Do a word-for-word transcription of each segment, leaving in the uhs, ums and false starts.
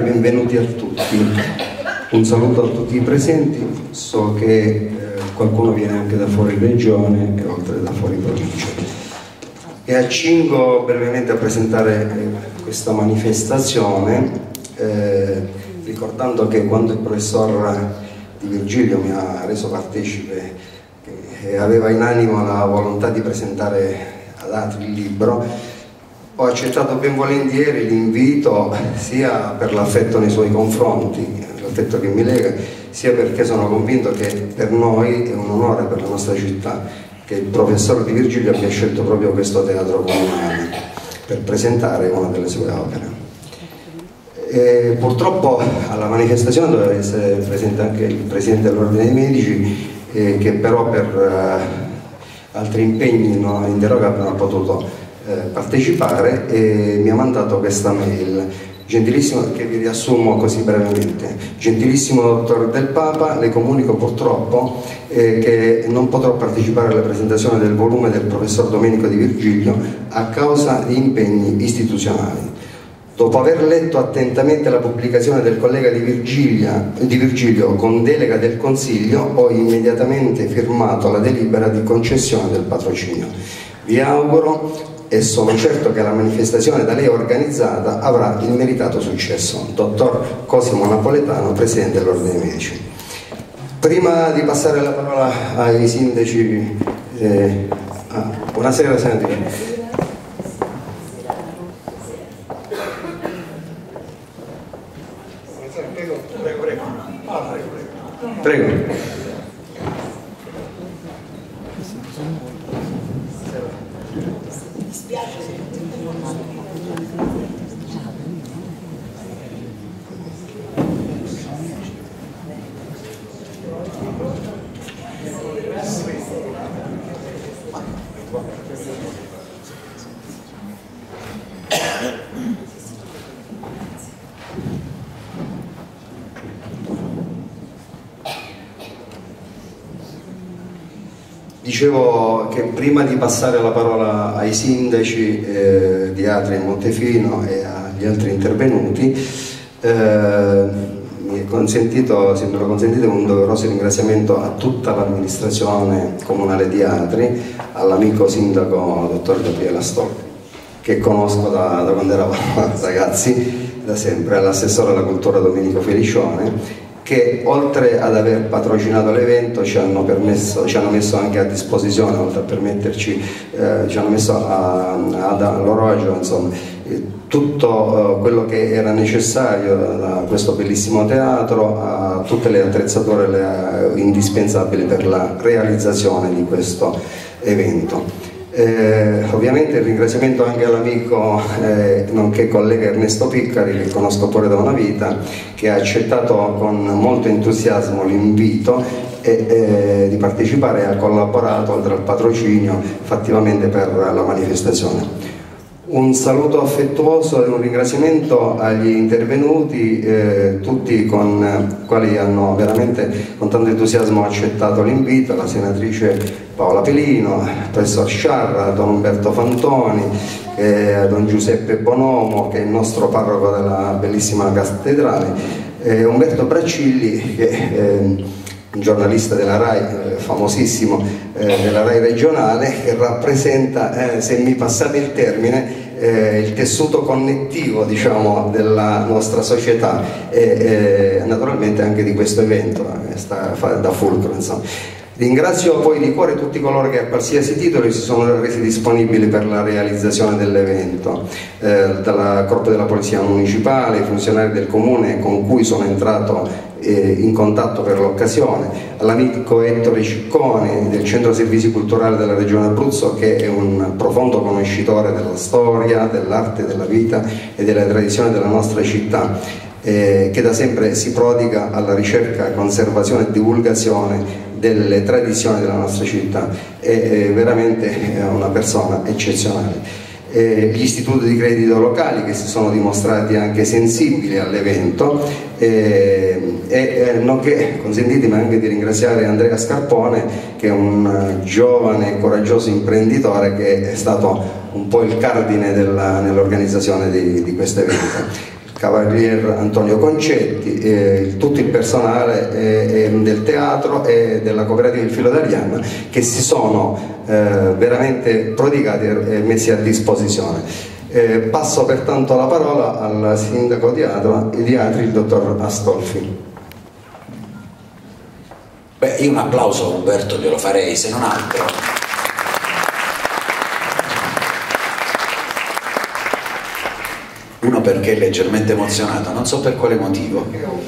benvenuti a tutti. Un saluto a tutti i presenti. So che eh, qualcuno viene anche da fuori regione e oltre da fuori provincia. E accingo brevemente a presentare eh, questa manifestazione, eh, ricordando che quando il professor Di Virgilio mi ha reso partecipe e aveva in animo la volontà di presentare ad Atri il libro, ho accettato ben volentieri l'invito, sia per l'affetto nei suoi confronti, l'affetto che mi lega, sia perché sono convinto che per noi è un onore, per la nostra città, che il professor Di Virgilio abbia scelto proprio questo teatro comunale per presentare una delle sue opere. E purtroppo alla manifestazione doveva essere presente anche il Presidente dell'Ordine dei Medici, eh, che però per eh, altri impegni no, in deroga non ha potuto partecipare, e mi ha mandato questa mail. Gentilissimo, che vi riassumo così brevemente. Gentilissimo dottor Del Papa, le comunico purtroppo eh, che non potrò partecipare alla presentazione del volume del professor Domenico Di Virgilio a causa di impegni istituzionali. Dopo aver letto attentamente la pubblicazione del collega Di, Virgilia, di Virgilio con delega del Consiglio, ho immediatamente firmato la delibera di concessione del patrocinio. Vi auguro e sono certo che la manifestazione da lei organizzata avrà il meritato successo. Dottor Cosimo Napoletano, Presidente dell'Ordine dei Medici. Prima di passare la parola ai sindaci, eh, ah, buonasera senatrice. Prego, prego, prego. Ah, prego, prego. Prego. Dicevo che prima di passare la parola ai sindaci eh, di Atri e Montefino e agli altri intervenuti, eh, mi è consentito, se me lo consentite, un doveroso ringraziamento a tutta l'amministrazione comunale di Atri, all'amico sindaco dottor Gabriele Stolfi, che conosco da, da quando eravamo ragazzi, da sempre, all'assessore alla cultura Domenico Felicione, che oltre ad aver patrocinato l'evento ci hanno permesso, ci hanno messo anche a disposizione, oltre a permetterci, eh, ci hanno messo a, a, a loro agio, insomma, tutto eh, quello che era necessario da questo bellissimo teatro, a tutte le attrezzature le, indispensabili per la realizzazione di questo evento. Eh, ovviamente il ringraziamento anche all'amico eh, nonché collega Ernesto Piccari, che conosco pure da una vita, che ha accettato con molto entusiasmo l'invito e, eh, di partecipare e ha collaborato oltre al patrocinio fattivamente per la manifestazione. Un saluto affettuoso e un ringraziamento agli intervenuti, eh, tutti con quali hanno veramente con tanto entusiasmo accettato l'invito: la senatrice Paola Pelino, il professor Sciarra, don Umberto Fantoni, eh, don Giuseppe Bonomo, che è il nostro parroco della bellissima cattedrale, eh, Umberto Bracilli, che eh, un giornalista della RAI, eh, famosissimo, eh, della RAI regionale, che rappresenta, eh, se mi passate il termine, eh, il tessuto connettivo, diciamo, della nostra società e eh, naturalmente anche di questo evento, eh, sta da fulcro, insomma. Ringrazio poi di cuore tutti coloro che a qualsiasi titolo si sono resi disponibili per la realizzazione dell'evento, eh, dalla Corpo della Polizia Municipale, i funzionari del Comune con cui sono entrato eh, in contatto per l'occasione, all'amico Ettore Ciccone del Centro Servizi Culturali della Regione Abruzzo, che è un profondo conoscitore della storia, dell'arte, della vita e della tradizione della nostra città, eh, che da sempre si prodiga alla ricerca, conservazione e divulgazione delle tradizioni della nostra città. È veramente una persona eccezionale. Eh, gli istituti di credito locali, che si sono dimostrati anche sensibili all'evento, eh, e eh, nonché consentitemi anche di ringraziare Andrea Scarpone, che è un giovane e coraggioso imprenditore che è stato un po' il cardine nell'organizzazione di, di questo evento. Cavalier Antonio Concetti, eh, tutto il personale eh, eh, del teatro e della cooperativa Il Filo d'Arianna, che si sono eh, veramente prodigati e messi a disposizione. Eh, passo pertanto la parola al sindaco di Atri, di Atri, il dottor Astolfi. Beh, io un applauso a Umberto glielo farei, se non altro. Uno perché è leggermente emozionato, non so per quale motivo.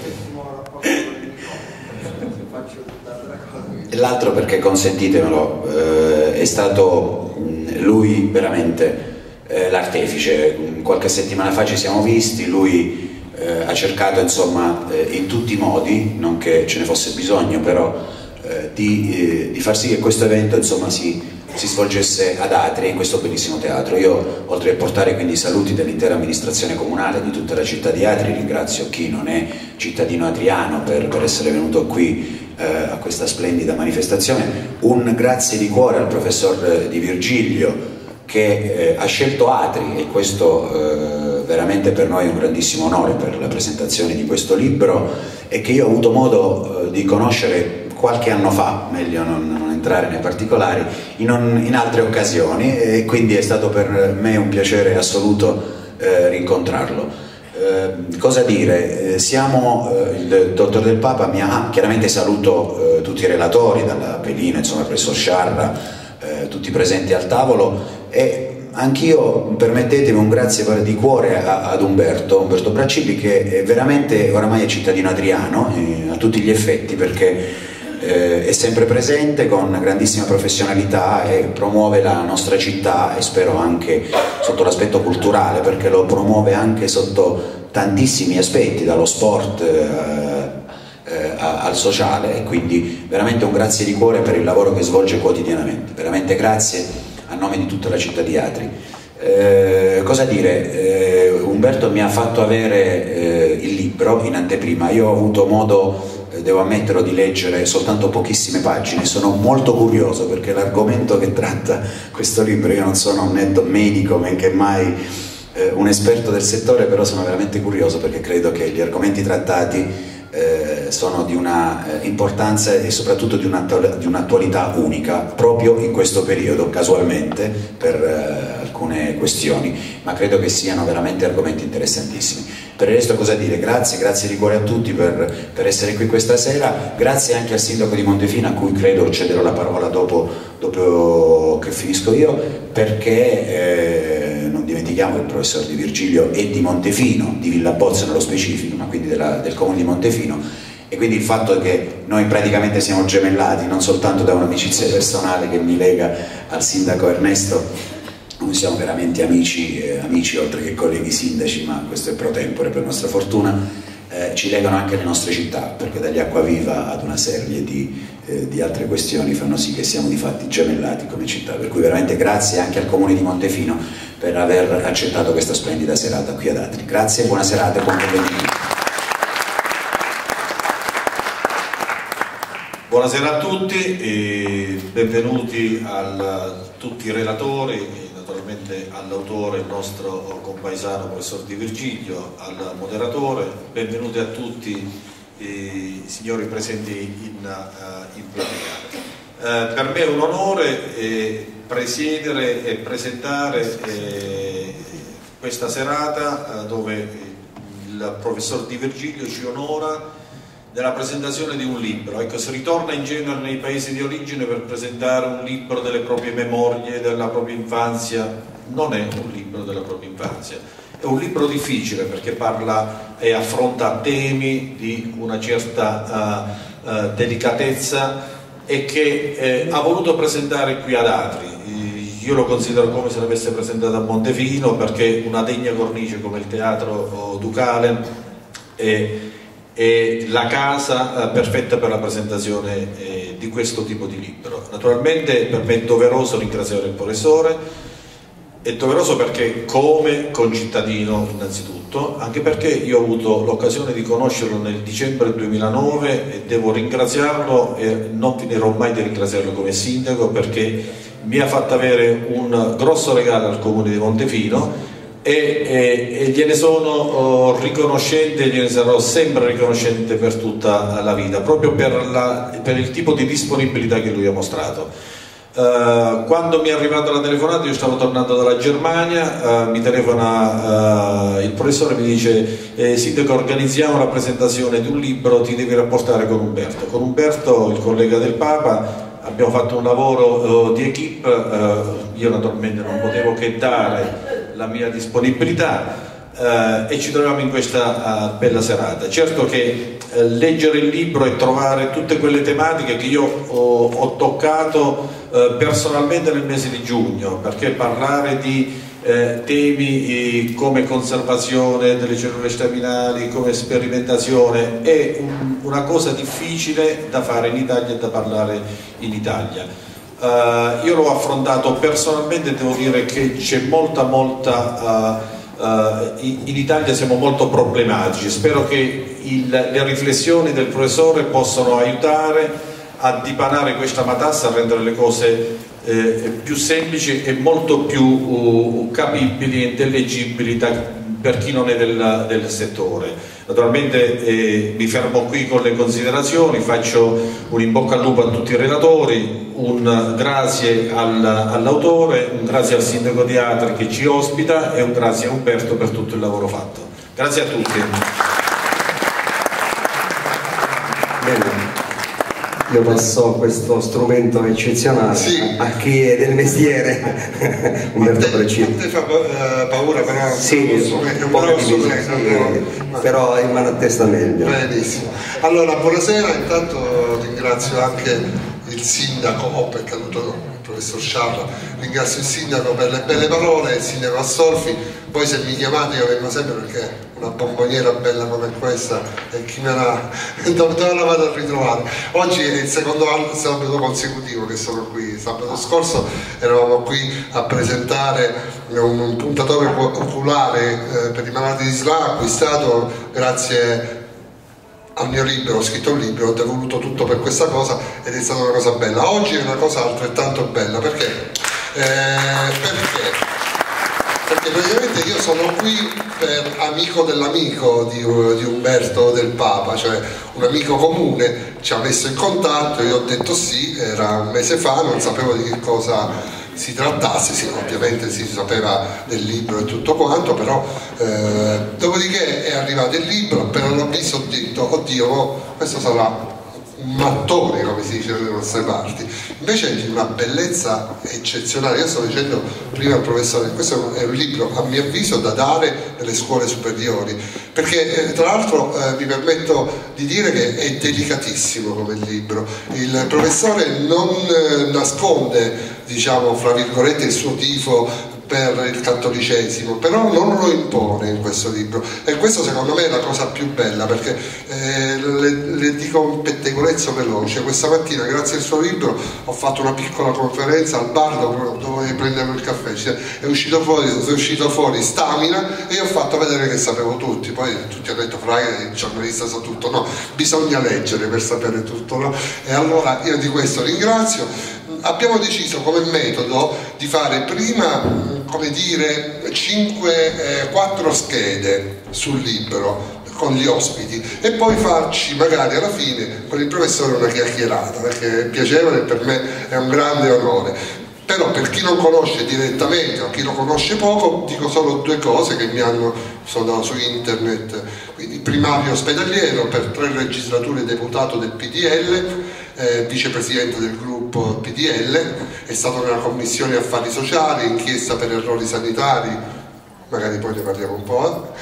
E l'altro perché, consentitemelo, eh, è stato lui veramente eh, l'artefice. Qualche settimana fa ci siamo visti, lui eh, ha cercato insomma eh, in tutti i modi, non che ce ne fosse bisogno, però eh, di, eh, di far sì che questo evento insomma si si svolgesse ad Atri, in questo bellissimo teatro. Io, oltre a portare quindi i saluti dell'intera amministrazione comunale di tutta la città di Atri, ringrazio chi non è cittadino atriano per, per essere venuto qui eh, a questa splendida manifestazione. Un grazie di cuore al professor Di Virgilio, che eh, ha scelto Atri, e questo eh, veramente per noi è un grandissimo onore per la presentazione di questo libro, e che io ho avuto modo eh, di conoscere qualche anno fa, meglio non, non entrare nei particolari, in, un, in altre occasioni, e quindi è stato per me un piacere assoluto eh, rincontrarlo. Eh, cosa dire? Eh, siamo, eh, il dottor Del Papa mi ha, chiaramente saluto eh, tutti i relatori, dalla Pelino, insomma, il professor Sciarra, eh, tutti presenti al tavolo, e anch'io permettetemi un grazie di cuore a, ad Umberto, Umberto Bracilli, che è veramente oramai è cittadino adriano eh, a tutti gli effetti, perché Eh, è sempre presente con grandissima professionalità e promuove la nostra città, e spero anche sotto l'aspetto culturale, perché lo promuove anche sotto tantissimi aspetti, dallo sport eh, eh, al sociale, e quindi veramente un grazie di cuore per il lavoro che svolge quotidianamente, veramente grazie a nome di tutta la città di Atri. Eh, cosa dire? Eh, Umberto mi ha fatto avere eh, il libro in anteprima. Io ho avuto modo, devo ammetterlo, di leggere soltanto pochissime pagine. Sono molto curioso perché l'argomento che tratta questo libro, io non sono un netto medico, men che mai eh, un esperto del settore, però sono veramente curioso perché credo che gli argomenti trattati eh, sono di una eh, importanza e soprattutto di un'attualità unica proprio in questo periodo, casualmente per eh, alcune questioni, ma credo che siano veramente argomenti interessantissimi. Per il resto cosa dire? Grazie, grazie di cuore a tutti per, per essere qui questa sera, grazie anche al sindaco di Montefino, a cui credo cederò la parola dopo, dopo che finisco io, perché eh, non dimentichiamo che il professor Di Virgilio è di Montefino, di Villabozzo nello specifico, ma quindi della, del comune di Montefino, e quindi il fatto che noi praticamente siamo gemellati, non soltanto da un'amicizia personale che mi lega al sindaco Ernesto. Noi siamo veramente amici, eh, amici oltre che colleghi sindaci, ma questo è pro tempore per nostra fortuna, eh, ci legano anche le nostre città, perché dagli Acquaviva ad una serie di, eh, di altre questioni fanno sì che siamo di fatti gemellati come città, per cui veramente grazie anche al comune di Montefino per aver accettato questa splendida serata qui ad Atri. Grazie, buona serata e buon pomeriggio. Buonasera a tutti e benvenuti a tutti i relatori, naturalmente all'autore, il nostro compaesano professor Di Virgilio, al moderatore, benvenuti a tutti i signori presenti in, uh, in platea. Uh, per me è un onore eh, presiedere e presentare eh, questa serata uh, dove il professor Di Virgilio ci onora della presentazione di un libro. Ecco, si ritorna in genere nei paesi di origine per presentare un libro delle proprie memorie, della propria infanzia. Non è un libro della propria infanzia, è un libro difficile perché parla e affronta temi di una certa uh, uh, delicatezza e che eh, ha voluto presentare qui ad Atri. Io lo considero come se l'avesse presentato a Montefino, perché una degna cornice come il Teatro Ducale è è la casa eh, perfetta per la presentazione eh, di questo tipo di libro. Naturalmente per me è doveroso ringraziare il professore, è doveroso perché come concittadino innanzitutto, anche perché io ho avuto l'occasione di conoscerlo nel dicembre duemilanove e devo ringraziarlo e non finirò mai di ringraziarlo come sindaco, perché mi ha fatto avere un grosso regalo al comune di Montefino, e, e, e gliene sono oh, riconoscente, gliene sarò sempre riconoscente per tutta la vita, proprio per, la, per il tipo di disponibilità che lui ha mostrato. Uh, quando mi è arrivata la telefonata, io stavo tornando dalla Germania, uh, mi telefona uh, il professore, mi dice eh, sindaco, organizziamo la presentazione di un libro, ti devi rapportare con Umberto. Con Umberto, il collega del Papa, abbiamo fatto un lavoro uh, di equipe, uh, io naturalmente non potevo che dare la mia disponibilità uh, e ci troviamo in questa uh, bella serata. Certo che uh, leggere il libro e trovare tutte quelle tematiche che io ho, ho toccato Uh, personalmente nel mese di giugno, perché parlare di eh, temi eh, come conservazione delle cellule staminali, come sperimentazione è un, una cosa difficile da fare in Italia e da parlare in Italia. Uh, io l'ho affrontato personalmente, devo dire che c'è molta molta uh, uh, in Italia siamo molto problematici. Spero che il, le riflessioni del professore possano aiutare a dipanare questa matassa, a rendere le cose eh, più semplici e molto più uh, capibili e intellegibili da, per chi non è del, del settore. Naturalmente eh, mi fermo qui con le considerazioni, faccio un in bocca al lupo a tutti i relatori, un grazie al, all'autore, un grazie al sindaco di Atri che ci ospita e un grazie a Umberto per tutto il lavoro fatto. Grazie a tutti. Bene. Io passo questo strumento eccezionale sì. a chi è del mestiere. Umberto Braccini. A te fa uh, paura però? Sì, un po' di sì, però in mano a te sta meglio. Benissimo. Allora, buonasera, intanto ringrazio anche il sindaco, oh, è caduto il professor Sciarra, ringrazio il sindaco per le belle parole, il sindaco Assolfi. Poi se mi chiamate io vengo sempre perché una bomboniera bella come questa e chi me la, dove la vado a ritrovare. Oggi è il secondo anno, sabato consecutivo che sono qui. Sabato scorso eravamo qui a presentare un, un puntatore oculare eh, per i malati di S L A acquistato grazie al mio libro. Ho scritto un libro, ho devoluto tutto per questa cosa ed è stata una cosa bella. Oggi è una cosa altrettanto bella perché? Eh, perché? Perché praticamente io sono qui per amico dell'amico di, di Umberto del Papa, cioè un amico comune ci ha messo in contatto, io ho detto sì, era un mese fa, non sapevo di che cosa si trattasse, sì, ovviamente si sapeva del libro e tutto quanto, però eh, dopodiché è arrivato il libro, appena l'ho visto ho detto oddio, oh, questo sarà un mattone, come si dice dalle nostre parti, invece è di una bellezza eccezionale. Io sto dicendo prima al professore, questo è un libro a mio avviso da dare nelle scuole superiori, perché eh, tra l'altro eh, mi permetto di dire che è delicatissimo come libro. Il professore non eh, nasconde, diciamo fra virgolette, il suo tifo per il cattolicesimo, però non lo impone in questo libro e questo secondo me è la cosa più bella, perché eh, le, le dico un pettegolezzo veloce. Questa mattina grazie al suo libro ho fatto una piccola conferenza al bar dove, dove prendevo il caffè, cioè, è uscito fuori, è uscito fuori Stamina e io ho fatto vedere che sapevo tutti, poi tutti hanno detto Fra, il giornalista sa tutto, no, bisogna leggere per sapere tutto, no? E allora io di questo ringrazio. Abbiamo deciso come metodo di fare prima, come dire, cinque, quattro schede sul libro con gli ospiti e poi farci magari alla fine con il professore una chiacchierata, perché è piacevole e per me è un grande onore. Però per chi non conosce direttamente o chi lo conosce poco, dico solo due cose che mi hanno, sono su internet. Quindi primario ospedaliero, per tre legislature deputato del P D L, eh, vicepresidente del gruppo P D L, è stato nella commissione affari sociali, inchiesta per errori sanitari, magari poi ne parliamo un po',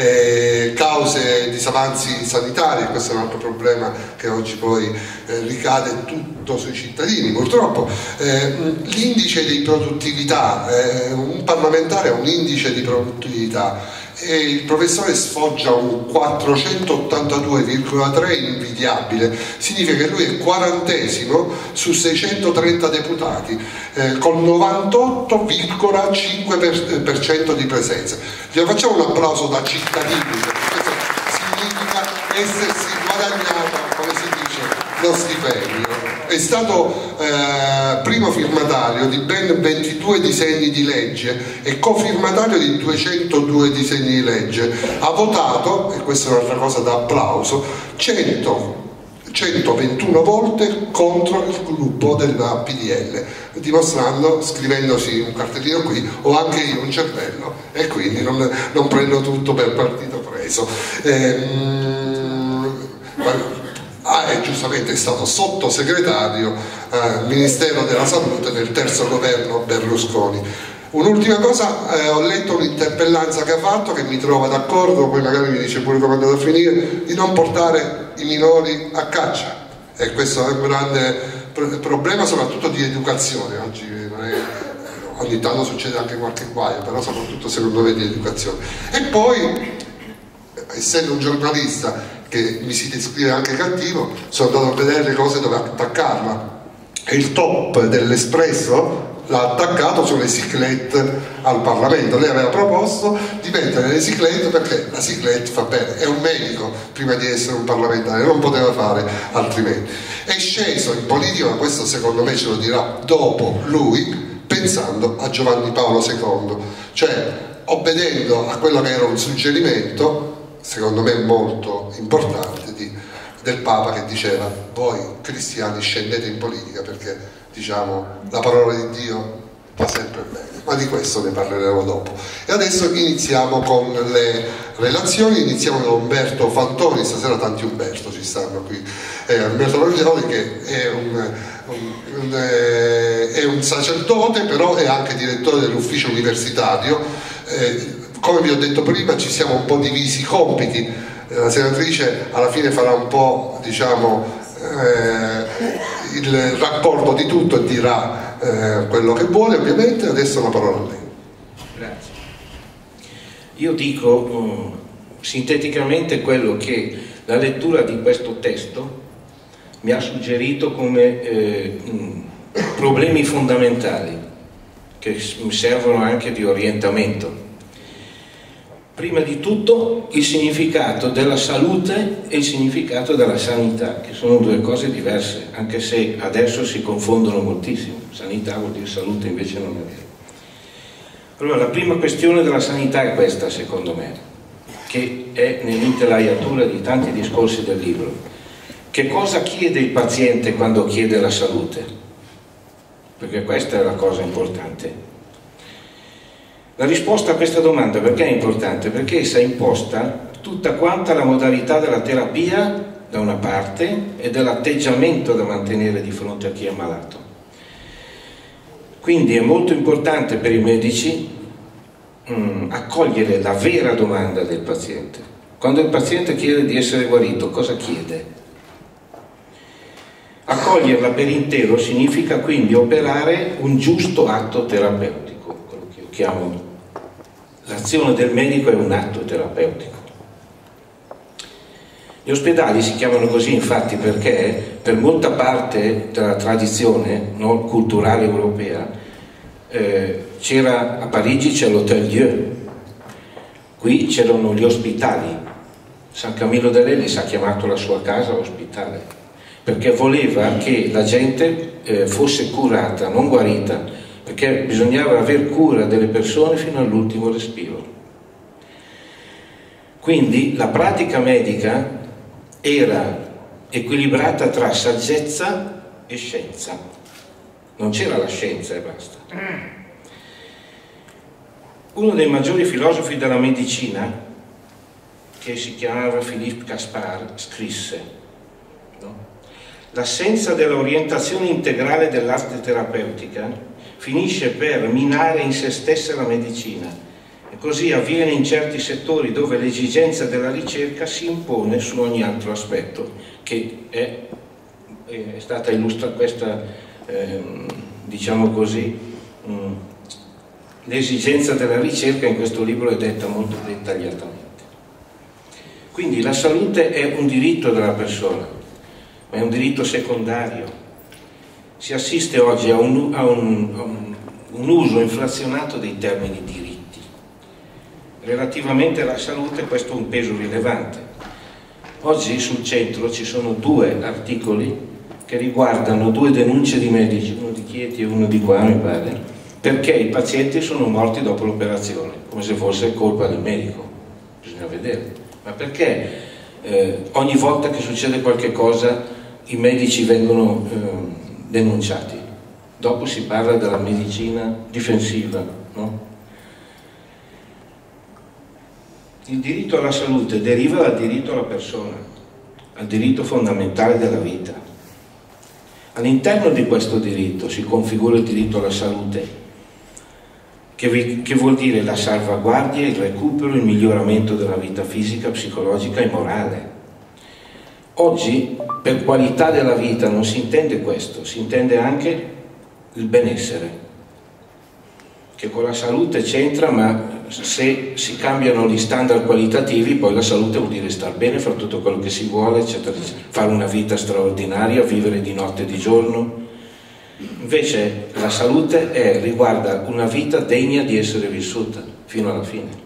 eh, cause disavanzi sanitari, questo è un altro problema che oggi poi eh, ricade tutto sui cittadini purtroppo, eh, l'indice di produttività, eh, un parlamentare ha un indice di produttività e il professore sfoggia un quattrocentottantadue virgola tre invidiabile, significa che lui è quarantesimo su seicentotrenta deputati, eh, con novantotto virgola cinque per cento di presenza. Gli facciamo un applauso da cittadini, perché questo significa essersi guadagnato, come si dice lo stipendio. È stato eh, primo firmatario di ben ventidue disegni di legge e cofirmatario di duecentodue disegni di legge. Ha votato, e questa è un'altra cosa da applauso, cento centoventuno volte contro il gruppo della P D L, dimostrando, scrivendosi un cartellino qui, ho anche io un cervello e quindi non, non prendo tutto per partito preso. Ehm, ah, e giustamente è stato sottosegretario al eh, Ministero della Salute nel terzo governo Berlusconi. Un'ultima cosa, eh, ho letto un'interpellanza che ha fatto, che mi trova d'accordo, poi magari mi dice pure come è andato a finire, di non portare i minori a caccia, e questo è un grande problema soprattutto di educazione. Oggi non è, ogni tanto succede anche qualche guaio, però soprattutto secondo me di educazione. E poi, essendo un giornalista che mi si descrive anche cattivo, sono andato a vedere le cose dove attaccarla, e il top dell'Espresso l'ha attaccato sulle ciclette al Parlamento. Lei aveva proposto di mettere le ciclette perché la ciclette fa bene, è un medico prima di essere un parlamentare, non poteva fare altrimenti. È sceso in politica, ma questo secondo me ce lo dirà dopo lui, pensando a Giovanni Paolo secondo, cioè obbedendo a quello che era un suggerimento, secondo me molto importante, di, del Papa, che diceva: voi cristiani scendete in politica perché, diciamo, la parola di Dio va sempre bene, ma di questo ne parleremo dopo. E adesso iniziamo con le relazioni, iniziamo con Umberto Fantoni. Stasera tanti Umberto ci stanno qui. eh, Umberto Fantoni, che è un, un, un, eh, è un sacerdote, però è anche direttore dell'ufficio universitario. Eh, come vi ho detto prima, ci siamo un po' divisi i compiti. Eh, la senatrice alla fine farà un po', diciamo, eh, il rapporto di tutto e dirà eh, quello che vuole, ovviamente. Adesso la parola a lei. Grazie. Io dico um, sinteticamente quello che la lettura di questo testo mi ha suggerito come eh, um, problemi fondamentali che mi servono anche di orientamento. Prima di tutto il significato della salute e il significato della sanità, che sono due cose diverse, anche se adesso si confondono moltissimo. Sanità vuol dire salute, invece non è vero. Allora, la prima questione della sanità è questa, secondo me, che è nell'intelaiatura di tanti discorsi del libro. Che cosa chiede il paziente quando chiede la salute? Perché questa è la cosa importante. La risposta a questa domanda perché è importante? Perché essa imposta tutta quanta la modalità della terapia da una parte e dell'atteggiamento da mantenere di fronte a chi è malato. Quindi è molto importante per i medici mh, accogliere la vera domanda del paziente. Quando il paziente chiede di essere guarito, cosa chiede? Accoglierla per intero significa quindi operare un giusto atto terapeutico, quello che io chiamo l'azione del medico è un atto terapeutico. Gli ospedali si chiamano così infatti perché per molta parte della tradizione no, culturale europea eh, c'era, a Parigi c'è l'Hôtel Dieu, qui c'erano gli ospitali. San Camillo de Lelis ha chiamato la sua casa ospitale perché voleva che la gente eh, fosse curata, non guarita, perché bisognava aver cura delle persone fino all'ultimo respiro. Quindi la pratica medica era equilibrata tra saggezza e scienza, non c'era la scienza e basta. Uno dei maggiori filosofi della medicina, che si chiamava Philippe Caspar, scrisse: no? L'assenza dell'orientazione integrale dell'arte terapeutica finisce per minare in se stessa la medicina, e così avviene in certi settori dove l'esigenza della ricerca si impone su ogni altro aspetto, che è, è stata illustrata questa, ehm, diciamo così, mh, l'esigenza della ricerca in questo libro è detta molto dettagliatamente. Quindi la salute è un diritto della persona, ma è un diritto secondario. Si assiste oggi a un, a, un, a un, un uso inflazionato dei termini diritti. Relativamente alla salute questo ha un peso rilevante. Oggi sul centro ci sono due articoli che riguardano due denunce di medici, uno di Chieti e uno di qua mi pare, perché i pazienti sono morti dopo l'operazione, come se fosse colpa del medico. Bisogna vedere, ma perché eh, ogni volta che succede qualche cosa i medici vengono eh, denunciati? Dopo si parla della medicina difensiva, no? Il diritto alla salute deriva dal diritto alla persona, al diritto fondamentale della vita. All'interno di questo diritto si configura il diritto alla salute, che, vi, che vuol dire la salvaguardia, il recupero, il miglioramento della vita fisica, psicologica e morale. Oggi per qualità della vita non si intende questo, si intende anche il benessere, che con la salute c'entra, ma se si cambiano gli standard qualitativi poi la salute vuol dire star bene, fare tutto quello che si vuole, eccetera, fare una vita straordinaria, vivere di notte e di giorno. Invece la salute è, riguarda una vita degna di essere vissuta fino alla fine.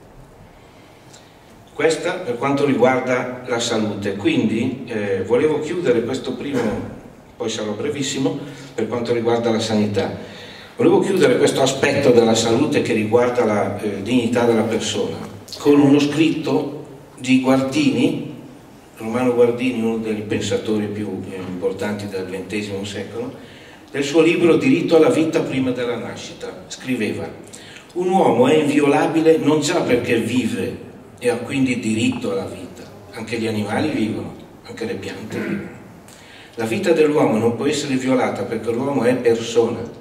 Questa per quanto riguarda la salute. Quindi eh, volevo chiudere questo primo, poi sarò brevissimo, per quanto riguarda la sanità. Volevo chiudere questo aspetto della salute che riguarda la eh, dignità della persona con uno scritto di Guardini, Romano Guardini, uno dei pensatori più eh, importanti del ventesimo secolo, del suo libro Diritto alla vita prima della nascita. Scriveva: un uomo è inviolabile non già perché vive e ha quindi diritto alla vita, anche gli animali vivono, anche le piante vivono. La vita dell'uomo non può essere violata perché l'uomo è persona.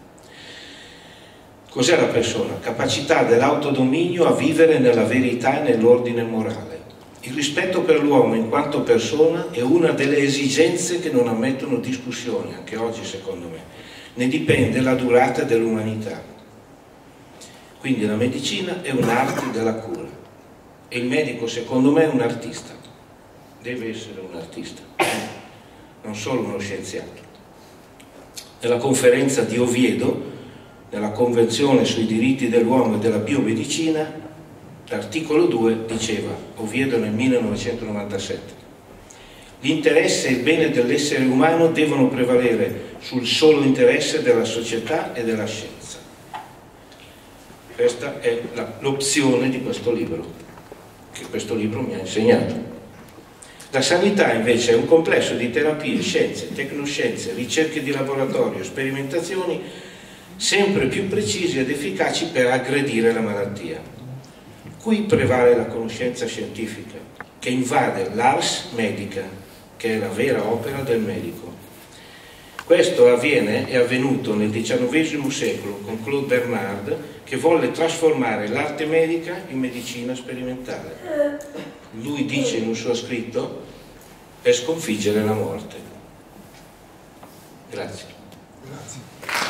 Cos'è la persona? Capacità dell'autodominio a vivere nella verità e nell'ordine morale. Il rispetto per l'uomo in quanto persona è una delle esigenze che non ammettono discussioni, anche oggi secondo me. Ne dipende la durata dell'umanità. Quindi la medicina è un'arte della cura e il medico secondo me è un artista, deve essere un artista, non solo uno scienziato. Nella conferenza di Oviedo, nella Convenzione sui diritti dell'uomo e della biomedicina, l'articolo due diceva, Oviedo nel millenovecentonovantasette, l'interesse e il bene dell'essere umano devono prevalere sul solo interesse della società e della scienza. Questa è l'opzione di questo libro, che questo libro mi ha insegnato. La sanità invece è un complesso di terapie, scienze, tecnoscienze, ricerche di laboratorio, sperimentazioni sempre più precisi ed efficaci per aggredire la malattia. Qui prevale la conoscenza scientifica, che invade l'ars medica, che è la vera opera del medico. Questo avviene, è avvenuto nel diciannovesimo secolo con Claude Bernard, che volle trasformare l'arte medica in medicina sperimentale. Lui dice in un suo scritto, per sconfiggere la morte. Grazie. Grazie.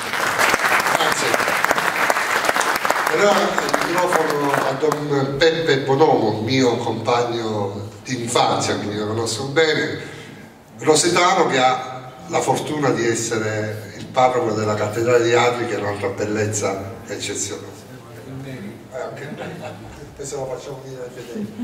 Allora il microfono a Don Peppe Bonomo, mio compagno di infanzia, quindi lo conosco bene, rosetano, che ha la fortuna di essere il parroco della cattedrale di Atri, che è un'altra bellezza eccezionale. Eh, anche questo lo facciamo dire ai fedeli.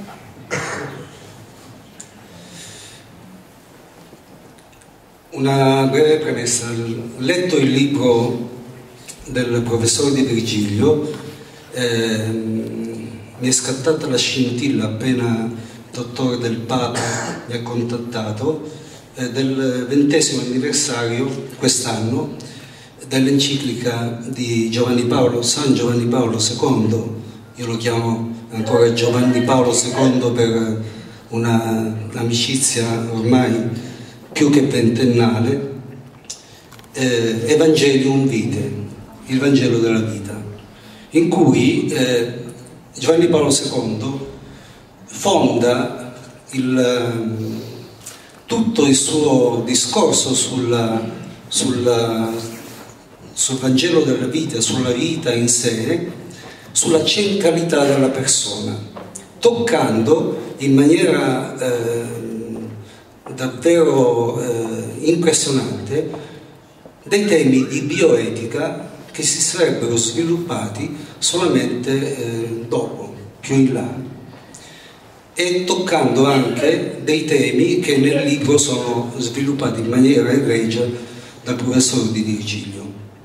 Una breve premessa. Ho letto il libro del professore De Virgilio, eh, mi è scattata la scintilla appena il dottore del Papa mi ha contattato, eh, del ventesimo anniversario quest'anno dell'enciclica di Giovanni Paolo, San Giovanni Paolo secondo, io lo chiamo ancora Giovanni Paolo secondo per un'amicizia ormai più che ventennale, eh, Evangelium Vitae, il Vangelo della vita, in cui eh, Giovanni Paolo secondo fonda il, tutto il suo discorso sulla, sulla, sul Vangelo della vita, sulla vita in sé, sulla centralità della persona, toccando in maniera eh, davvero eh, impressionante dei temi di bioetica che si sarebbero sviluppati solamente eh, dopo, più in là. e toccando anche dei temi che nel libro sono sviluppati in maniera egregia dal professor Di Virgilio.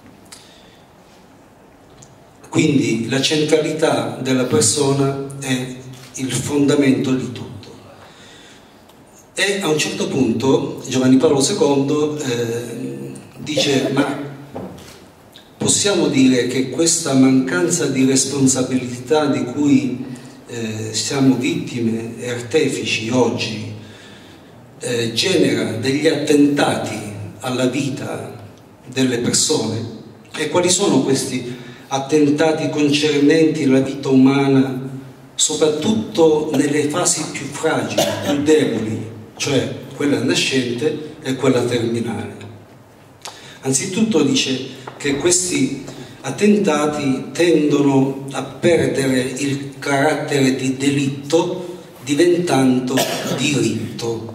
Quindi la centralità della persona è il fondamento di tutto. E a un certo punto Giovanni Paolo secondo eh, dice: ma possiamo dire che questa mancanza di responsabilità di cui eh, siamo vittime e artefici oggi eh, genera degli attentati alla vita delle persone? E quali sono questi attentati concernenti la vita umana, soprattutto nelle fasi più fragili, più deboli, cioè quella nascente e quella terminale? Anzitutto dice che questi attentati tendono a perdere il carattere di delitto diventando diritto,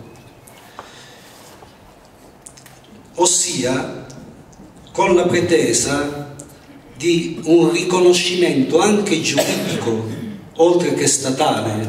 ossia con la pretesa di un riconoscimento anche giuridico, oltre che statale,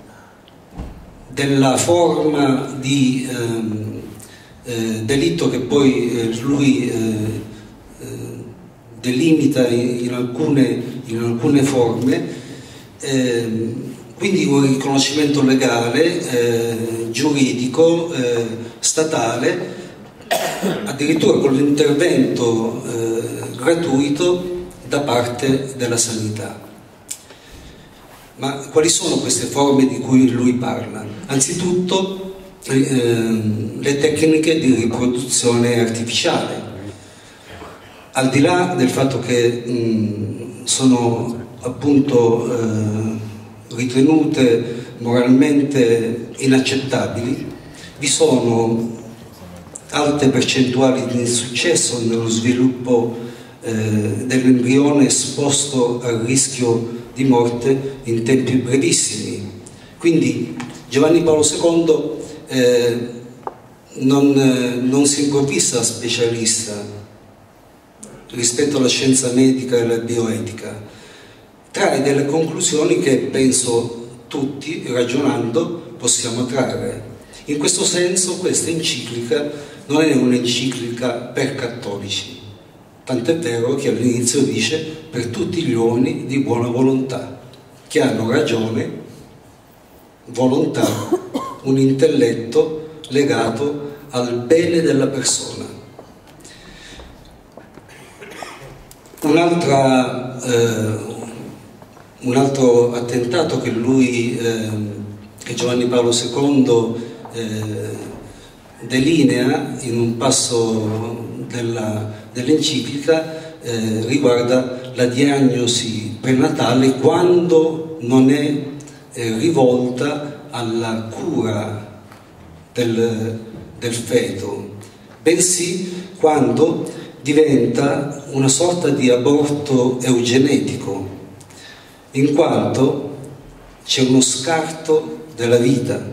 della forma di ehm, eh, delitto che poi eh, lui eh, eh, delimita in, in, alcune, in alcune forme, eh, quindi un riconoscimento legale, eh, giuridico, eh, statale, addirittura con l'intervento eh, gratuito da parte della sanità. Ma quali sono queste forme di cui lui parla? Anzitutto eh, le tecniche di riproduzione artificiale, al di là del fatto che mh, sono appunto eh, ritenute moralmente inaccettabili, vi sono alte percentuali di insuccesso nello sviluppo eh, dell'embrione esposto al rischio di morte in tempi brevissimi. Quindi Giovanni Paolo secondo eh, non, eh, non si improvvisa specialista rispetto alla scienza medica e alla bioetica, trae delle conclusioni che penso tutti, ragionando, possiamo trarre. In questo senso questa enciclica non è un'enciclica per cattolici, tant'è vero che all'inizio dice per tutti gli uomini di buona volontà, che hanno ragione, volontà, un intelletto legato al bene della persona. Un'altra, eh, un altro attentato che lui, eh, che Giovanni Paolo secondo eh, delinea in un passo dell'enciclica eh, riguarda la diagnosi prenatale quando non è eh, rivolta alla cura del, del feto, bensì quando diventa una sorta di aborto eugenetico, in quanto c'è uno scarto della vita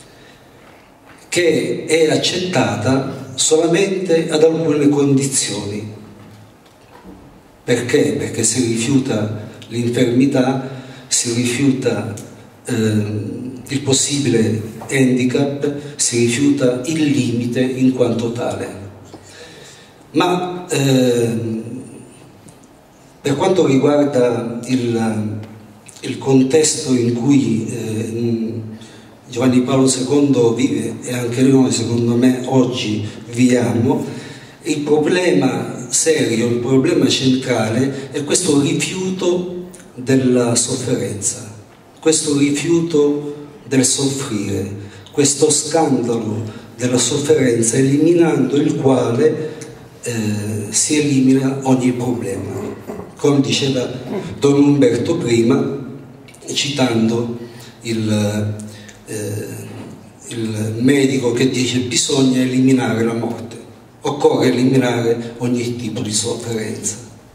che è accettata solamente ad alcune condizioni. Perché? Perché si rifiuta l'infermità, si rifiuta eh, il possibile handicap, si rifiuta il limite in quanto tale. Ma eh, per quanto riguarda il, il contesto in cui eh, Giovanni Paolo secondo vive, e anche noi secondo me oggi viviamo, il problema serio, il problema centrale è questo rifiuto della sofferenza, questo rifiuto del soffrire, questo scandalo della sofferenza, eliminando il quale eh, si elimina ogni problema, come diceva Don Umberto prima, citando il Eh, il medico che dice bisogna eliminare la morte, occorre eliminare ogni tipo di sofferenza.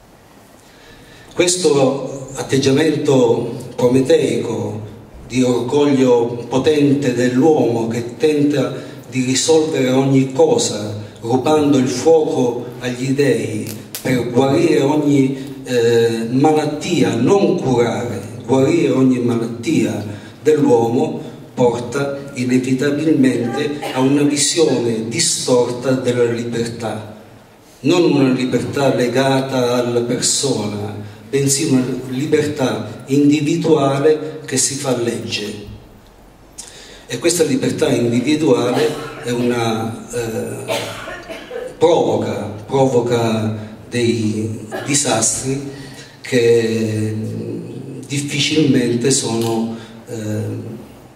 Questo atteggiamento prometeico di orgoglio potente dell'uomo che tenta di risolvere ogni cosa rubando il fuoco agli dei per guarire ogni eh, malattia, non curare, guarire ogni malattia dell'uomo, porta inevitabilmente a una visione distorta della libertà, non una libertà legata alla persona, bensì una libertà individuale che si fa legge. E questa libertà individuale è una, eh, provoca, provoca dei disastri che difficilmente sono, eh,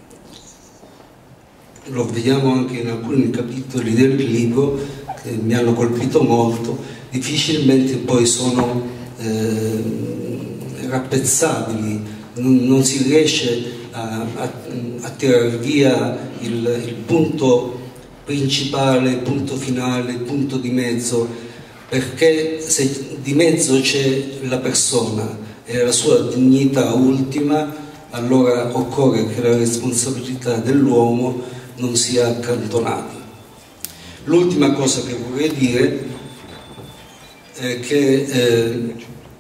lo vediamo anche in alcuni capitoli del libro che mi hanno colpito molto, difficilmente poi sono eh, rappezzabili, non, non si riesce a, a, a tirare via il, il punto principale, il punto finale, il punto di mezzo, perché se di mezzo c'è la persona e la sua dignità ultima, allora occorre che la responsabilità dell'uomo non sia accantonata. L'ultima cosa che vorrei dire è che eh,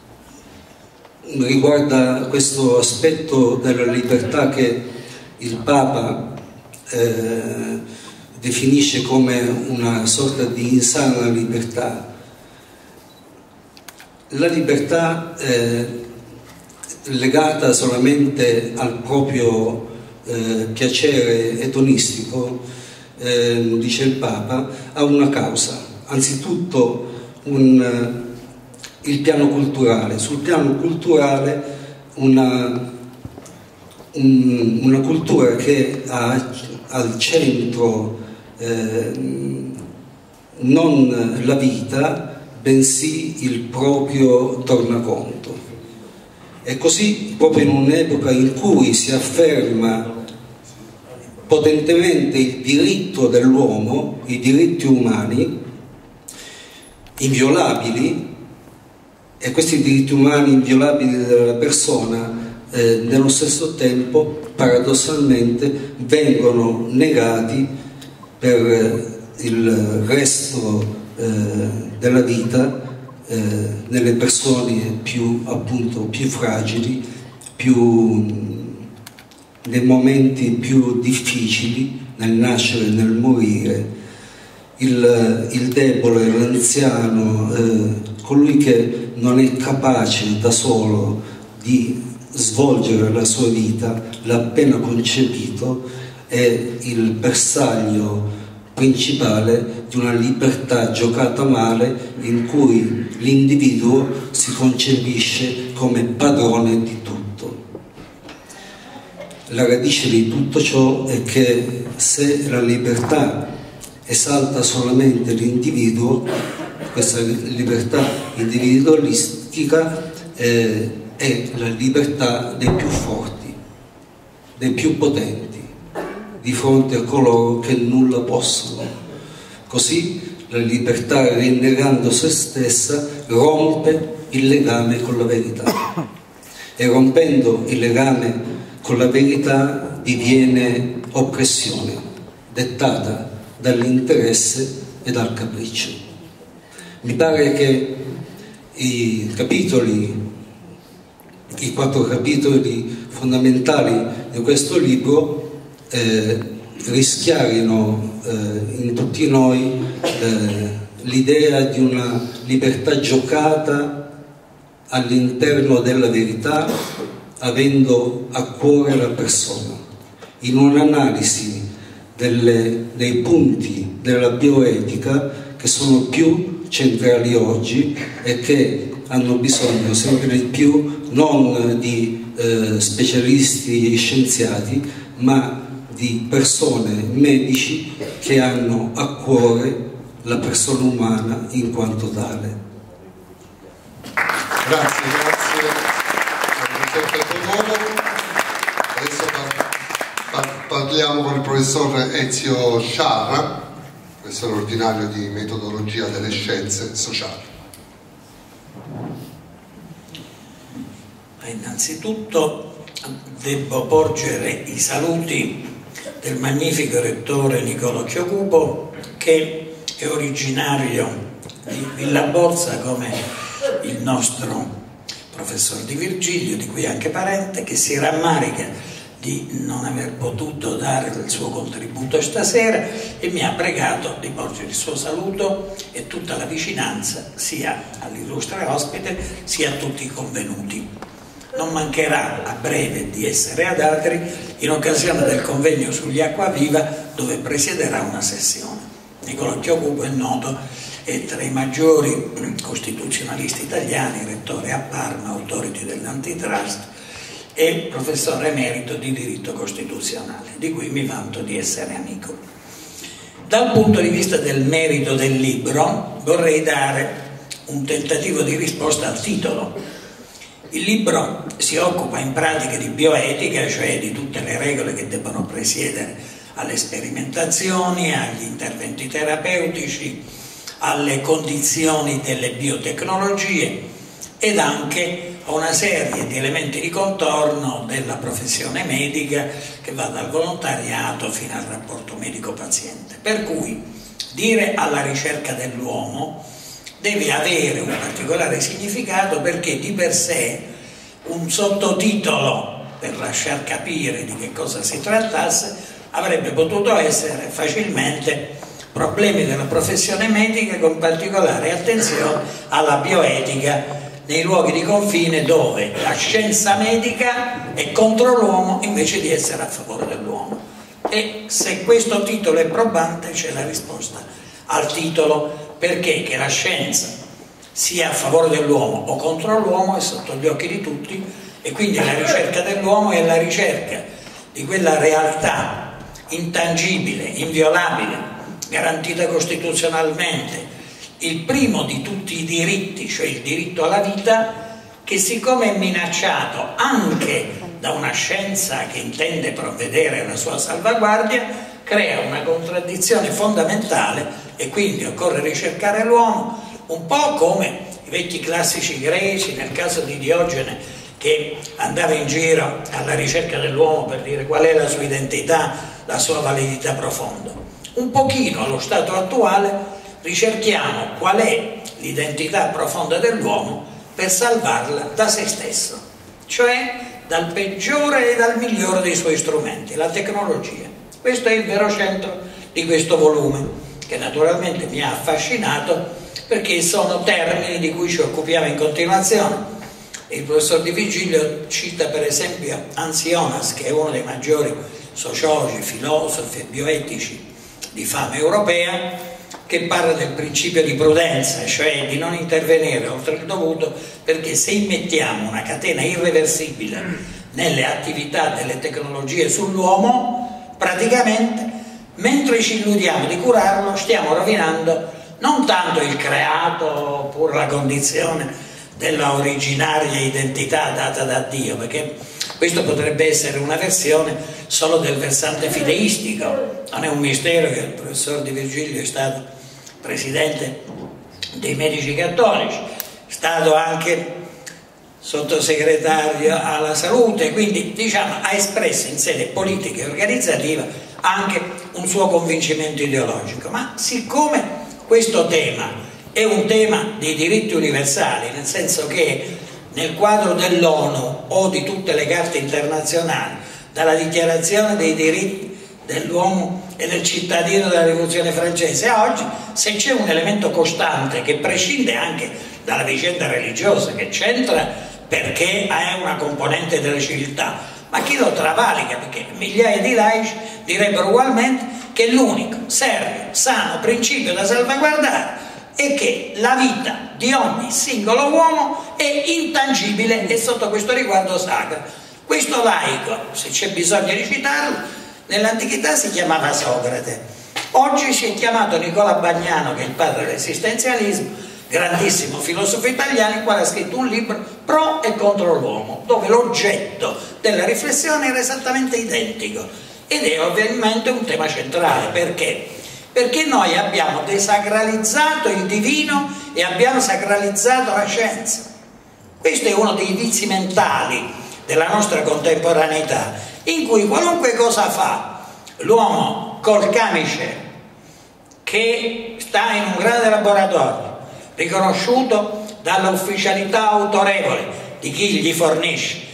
riguarda questo aspetto della libertà che il Papa eh, definisce come una sorta di insana libertà. La libertà eh, legata solamente al proprio eh, piacere edonistico, eh, dice il Papa, ha una causa. Anzitutto un, il piano culturale. Sul piano culturale una, un, una cultura che ha al centro eh, non la vita, bensì il proprio tornaconto. E così, proprio in un'epoca in cui si afferma potentemente il diritto dell'uomo, i diritti umani inviolabili, e questi diritti umani inviolabili della persona eh, nello stesso tempo paradossalmente vengono negati per il resto eh, della vita eh, nelle persone più, appunto, più fragili, più, nei momenti più difficili, nel nascere e nel morire. Il, il debole, l'anziano, eh, colui che non è capace da solo di svolgere la sua vita, l'ha appena concepito, è il bersaglio principale di una libertà giocata male, in cui l'individuo si concepisce come padrone di tutto. La radice di tutto ciò è che se la libertà esalta solamente l'individuo, questa libertà individualistica eh, è la libertà dei più forti, dei più potenti, di fronte a coloro che nulla possono. Così la libertà, rinnegando se stessa, rompe il legame con la verità, e rompendo il legame con la verità diviene oppressione, dettata dall'interesse e dal capriccio. Mi pare che i capitoli, i quattro capitoli fondamentali di questo libro eh, rischiarino eh, in tutti noi eh, l'idea di una libertà giocata all'interno della verità, avendo a cuore la persona, in un'analisi delle, dei punti della bioetica che sono più centrali oggi e che hanno bisogno sempre di più non di eh, specialisti e scienziati, ma di persone, medici, che hanno a cuore la persona umana in quanto tale. Grazie, grazie al professor Petronovo. Adesso par par parliamo con il professor Ezio Sciarra, professore ordinario di metodologia delle scienze sociali. Innanzitutto devo porgere i saluti del magnifico rettore Nicolò Chiocupo, che è originario di Villa Borsa come il nostro professor Di Virgilio, di cui è anche parente, che si rammarica di non aver potuto dare il suo contributo stasera e mi ha pregato di porgere il suo saluto e tutta la vicinanza sia all'illustre ospite sia a tutti i convenuti. Non mancherà a breve di essere ad Atri in occasione del convegno sugli acquaviva, dove presiederà una sessione. Nicolò Chioccupo è noto, è tra i maggiori costituzionalisti italiani, rettore a Parma, autority dell'antitrust e professore emerito di diritto costituzionale, di cui mi vanto di essere amico. Dal punto di vista del merito del libro vorrei dare un tentativo di risposta al titolo. Il libro si occupa in pratica di bioetica, cioè di tutte le regole che debbono presiedere alle sperimentazioni, agli interventi terapeutici, alle condizioni delle biotecnologie ed anche a una serie di elementi di contorno della professione medica che va dal volontariato fino al rapporto medico-paziente. Per cui dire alla ricerca dell'uomo deve avere un particolare significato, perché di per sé un sottotitolo per lasciar capire di che cosa si trattasse avrebbe potuto essere facilmente problemi della professione medica con particolare attenzione alla bioetica nei luoghi di confine dove la scienza medica è contro l'uomo invece di essere a favore dell'uomo. E se questo titolo è probante c'è la risposta al titolo, perché che la scienza sia a favore dell'uomo o contro l'uomo è sotto gli occhi di tutti, e quindi la ricerca dell'uomo è la ricerca di quella realtà intangibile, inviolabile, garantita costituzionalmente, il primo di tutti i diritti, cioè il diritto alla vita, che siccome è minacciato anche da una scienza che intende provvedere alla sua salvaguardia, crea una contraddizione fondamentale, e quindi occorre ricercare l'uomo, un po' come i vecchi classici greci, nel caso di Diogene, che andava in giro alla ricerca dell'uomo per dire qual è la sua identità, la sua validità profonda. Un pochino allo stato attuale ricerchiamo qual è l'identità profonda dell'uomo per salvarla da se stesso, cioè dal peggiore e dal migliore dei suoi strumenti, la tecnologia. Questo è il vero centro di questo volume, che naturalmente mi ha affascinato perché sono termini di cui ci occupiamo in continuazione. Il professor Di Vigilio cita per esempio Ansionas, che è uno dei maggiori sociologi, filosofi e bioetici di fama europea, che parla del principio di prudenza, cioè di non intervenire oltre il dovuto, perché se immettiamo una catena irreversibile nelle attività delle tecnologie sull'uomo, praticamente mentre ci illudiamo di curarlo stiamo rovinando non tanto il creato oppure la condizione della originaria identità data da Dio, perché questo potrebbe essere una versione solo del versante fideistico. Non è un mistero che il professor Di Virgilio è stato presidente dei medici cattolici, è stato anche sottosegretario alla salute, quindi diciamo ha espresso in sede politica e organizzativa anche un suo convincimento ideologico. Ma siccome questo tema è un tema dei diritti universali, nel senso che nel quadro dell'ONU o di tutte le carte internazionali, dalla dichiarazione dei diritti dell'uomo e del cittadino della rivoluzione francese a oggi, se c'è un elemento costante che prescinde anche dalla vicenda religiosa, che c'entra perché è una componente della civiltà, ma chi lo travalica, perché migliaia di laici direbbero ugualmente che l'unico serio, sano principio da salvaguardare è che la vita di ogni singolo uomo è intangibile e sotto questo riguardo sacra. Questo laico, se c'è bisogno di citarlo, nell'antichità si chiamava Socrate, oggi si è chiamato Nicola Bagnano, che è il padre dell'esistenzialismo, grandissimo filosofo italiano, il quale ha scritto un libro pro e contro l'uomo, dove l'oggetto della riflessione era esattamente identico, ed è ovviamente un tema centrale. Perché? Perché noi abbiamo desacralizzato il divino e abbiamo sacralizzato la scienza. Questo è uno dei vizi mentali della nostra contemporaneità, in cui qualunque cosa fa l'uomo col camice che sta in un grande laboratorio, riconosciuto dall'ufficialità autorevole di chi gli fornisce